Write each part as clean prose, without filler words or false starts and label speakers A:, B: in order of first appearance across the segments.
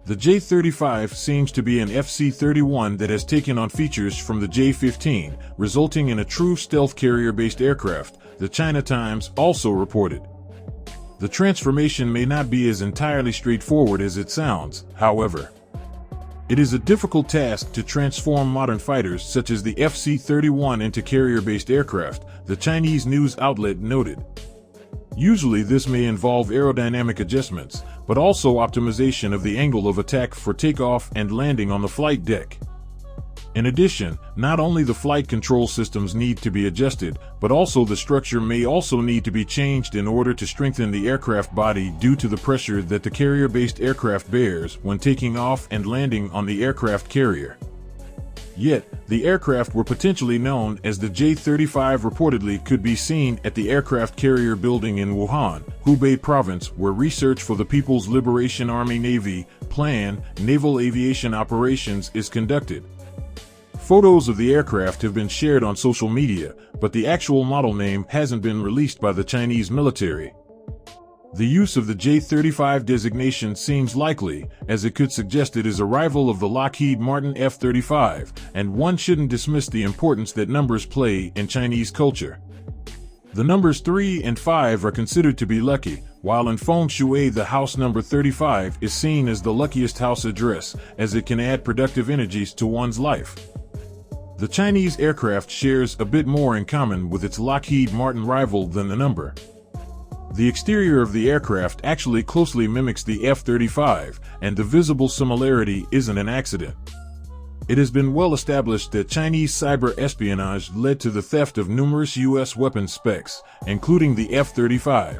A: The J-35 seems to be an FC-31 that has taken on features from the J-15, resulting in a true stealth carrier-based aircraft, the China Times also reported. The transformation may not be as entirely straightforward as it sounds, however. It is a difficult task to transform modern fighters such as the FC-31 into carrier-based aircraft, the Chinese news outlet noted. Usually this may involve aerodynamic adjustments, but also optimization of the angle of attack for takeoff and landing on the flight deck. In addition, not only the flight control systems need to be adjusted, but also the structure may also need to be changed in order to strengthen the aircraft body due to the pressure that the carrier-based aircraft bears when taking off and landing on the aircraft carrier. Yet, the aircraft were potentially known as the J-35 reportedly could be seen at the aircraft carrier building in Wuhan, Hubei province, where research for the People's Liberation Army Navy Plan Naval Aviation Operations is conducted. Photos of the aircraft have been shared on social media, but the actual model name hasn't been released by the Chinese military. The use of the J-35 designation seems likely, as it could suggest it is a rival of the Lockheed Martin F-35, and one shouldn't dismiss the importance that numbers play in Chinese culture. The numbers 3 and 5 are considered to be lucky, while in feng shui the house number 35 is seen as the luckiest house address, as it can add productive energies to one's life. The Chinese aircraft shares a bit more in common with its Lockheed Martin rival than the number. The exterior of the aircraft actually closely mimics the F-35, and the visible similarity isn't an accident. It has been well established that Chinese cyber espionage led to the theft of numerous U.S. weapons specs, including the F-35.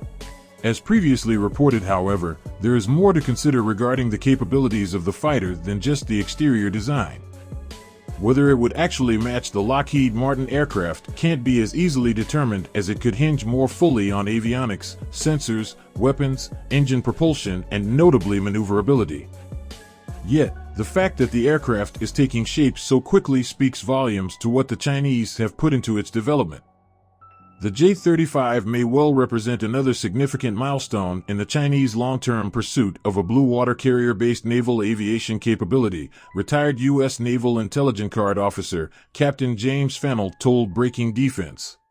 A: As previously reported, however, there is more to consider regarding the capabilities of the fighter than just the exterior design. Whether it would actually match the Lockheed Martin aircraft can't be as easily determined, as it could hinge more fully on avionics, sensors, weapons, engine propulsion, and notably maneuverability. Yet, the fact that the aircraft is taking shape so quickly speaks volumes to what the Chinese have put into its development. The J-35 may well represent another significant milestone in the Chinese long-term pursuit of a blue water carrier-based naval aviation capability, retired U.S. Naval Intelligence Guard officer Captain James Fennell told Breaking Defense.